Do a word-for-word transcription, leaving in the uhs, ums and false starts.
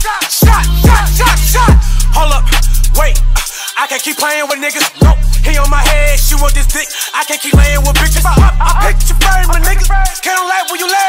shot, shot, shot, shot. Hold up, wait, I can't keep playing with niggas. No, he on my head, she want this dick. I can't keep laying with bitches. I, I, I picture frame, my niggas. Can't lie where you lay.